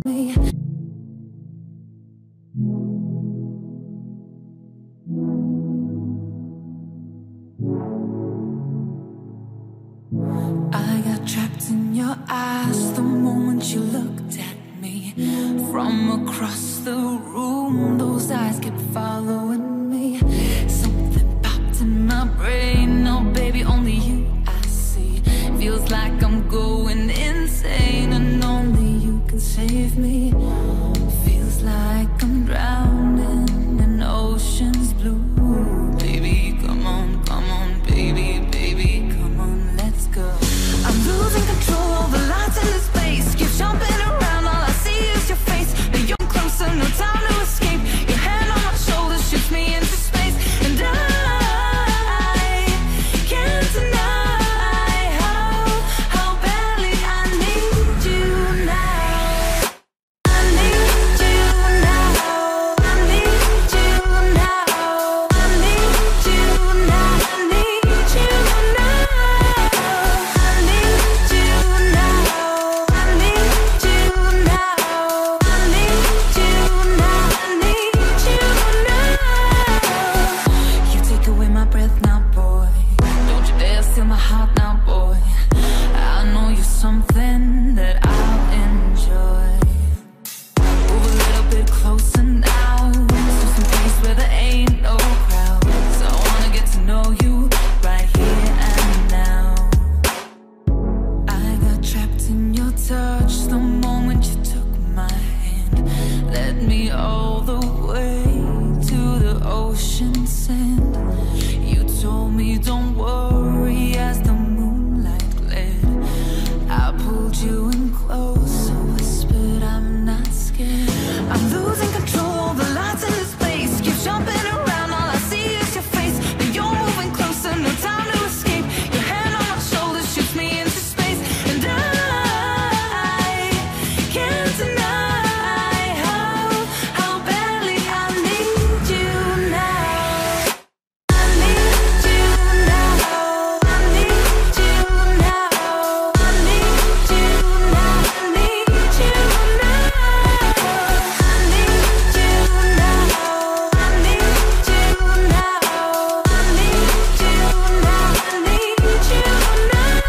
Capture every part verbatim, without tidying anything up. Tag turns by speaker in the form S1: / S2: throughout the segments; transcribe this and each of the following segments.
S1: me. I got trapped in your eyes the moment you looked at me. From across the room, those eyes kept following me. Something popped in my brain, oh baby, only you I see. Feels like I'm going insane and only you can save me. Feels like I'm drowning in ocean's blue. Baby, come on, come on, baby, baby, come on, let's go. I'm losing control over lights in this space. Keep jumping around, all I see is your face. But you're closer, no time to escape. Your hand on my shoulder shoots me into space. And I can't deny how, how badly I need you now. I need you now. I need you now. I need you now. I need you now. I need you now. I need you now. I need you now. I need you now. You take away my breath now, boy. Don't you dare steal my heart now, boy. I know you're something that I'll enjoy. Move a little bit closer now, to some place where there ain't no crowds. I wanna get to know you right here and now. I got trapped in your touch the moment you took my hand. Led me all the way to the ocean sand. You told me don't worry as the moonlight glared. I pulled you in close, whispered I'm not scared. I'm losing control, the lights in this place. Keep jumping around, all I see is your face. But you're moving closer, no time to escape. Your hand on my shoulder shoots me into space. And I can't deny how, how badly I need you now. I need you now. I need you now. I need you now. I need you now. I need you now. I need you now. I need you now. I need you now.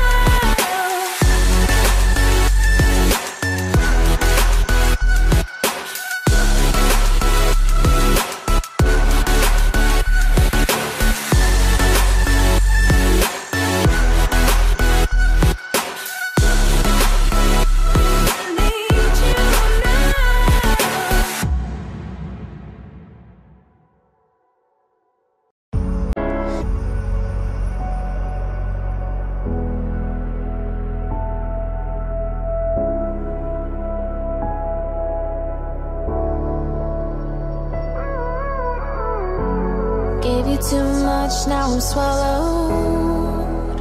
S1: Gave you too much, now I'm swallowed.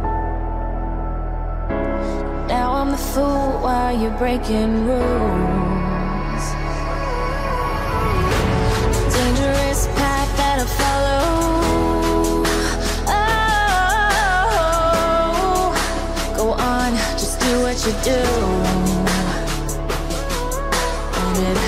S1: Now I'm the fool while you're breaking rules. Dangerous path that I follow. Oh, go on, just do what you do. And it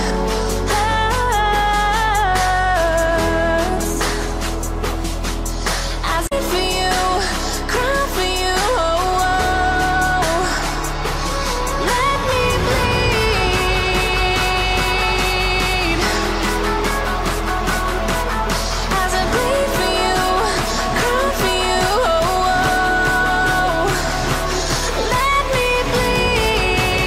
S2: Let me bleed.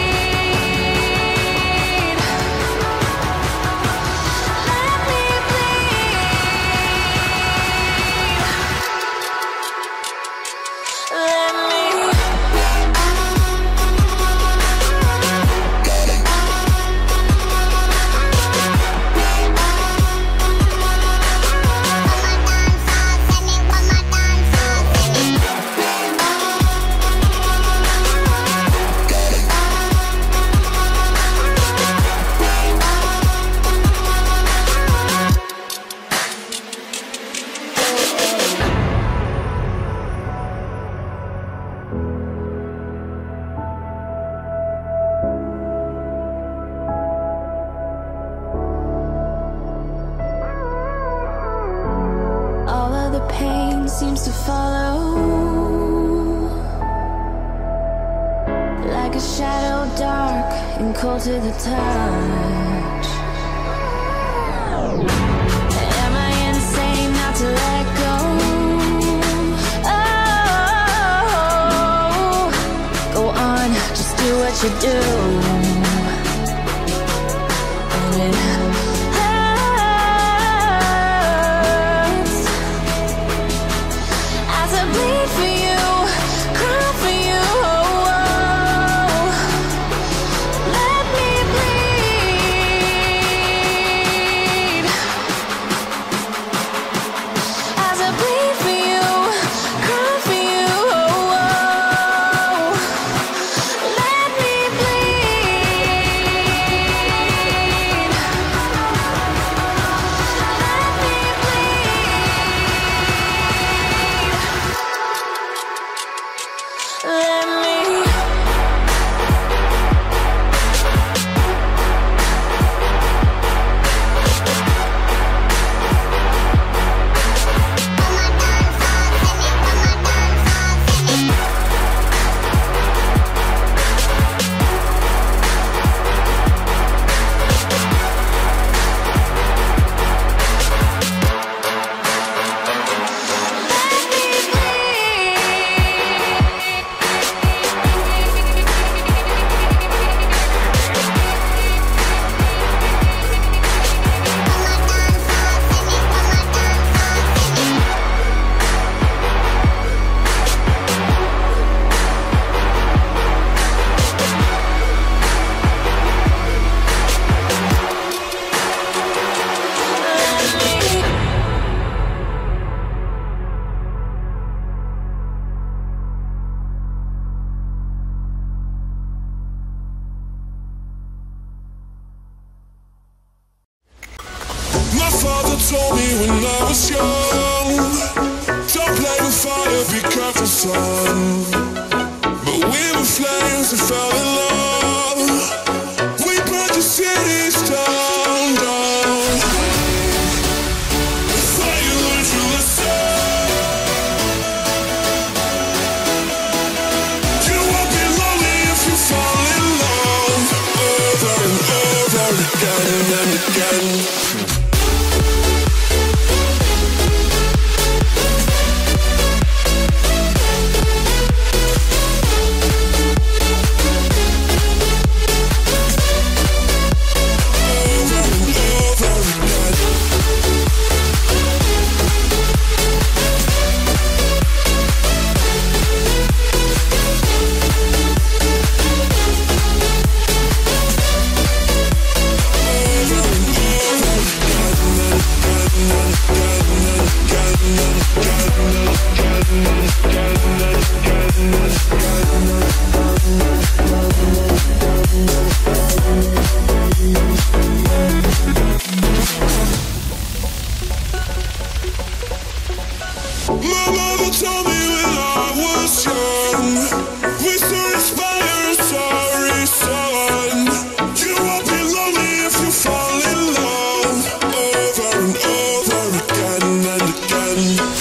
S1: seems to follow, like a shadow dark and cold to the touch. Am I insane not to let go? Oh, go on, just do what you do. And it hurts as I bleed for you, cry for you. Let me bleed as I bleed for you, cry for you. Let me bleed. Let me bleed. Let me.
S2: My father told me when I was young, don't play with fire, be careful, son. But we were flames and fell in love. We burned the cities down, down. I thought you learned your lesson. You won't be lonely if you fall in love. Over and over again and again. My mother told me when I was young, we soon inspire a sorry son. You won't be lonely if you fall in love. Over and over again and again.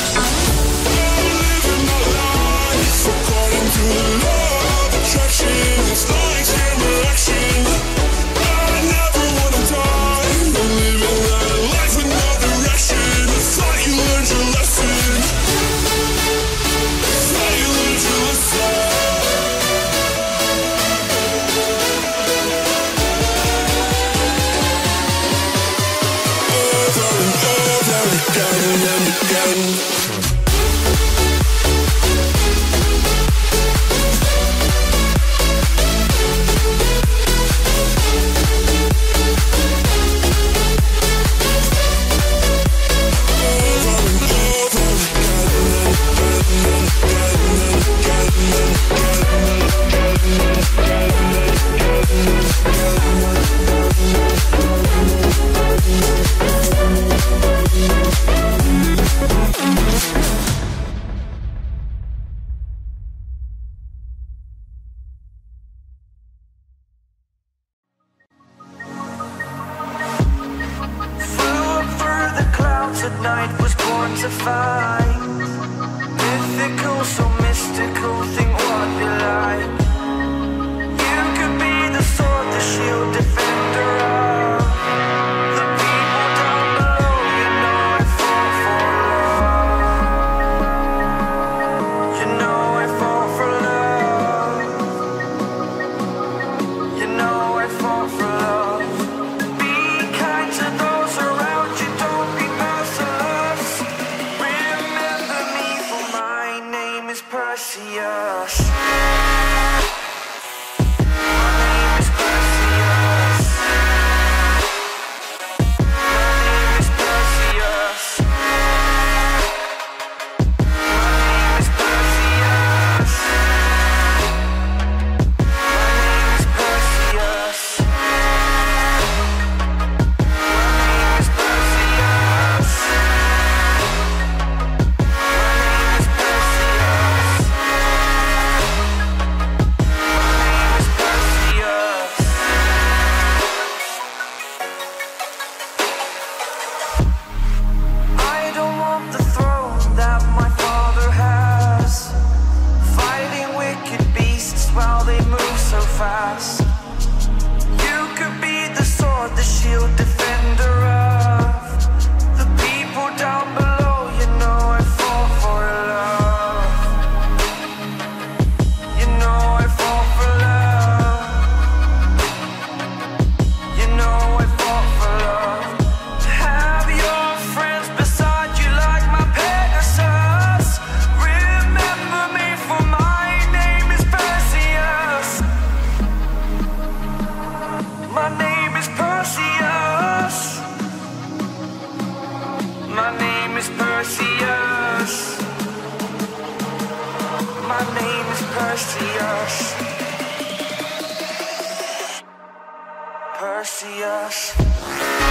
S2: I'm living my life according to the law of attraction. It's like camera action. I never wanna die. I'm living that life with no direction. I thought you learned your lesson.
S3: At night was born to fight. ethical, so mystical, think what you like. You could be the sword, the shield, defender of the people down below. You know I fought for love. You know I fought for love. You know I fought for love. Be kind to those around you, don't be merciless. Remember me, for my name is Perseus. While they move so fast, you could be the sword, the shield, defender of the people down below. You know I fought for love. You know I fought for love. You know I fought for love. Have your friends beside you like my Pegasus. Remember me, for my name is Perseus. My name is Perseus. My name is Perseus. My name is Perseus. Perseus.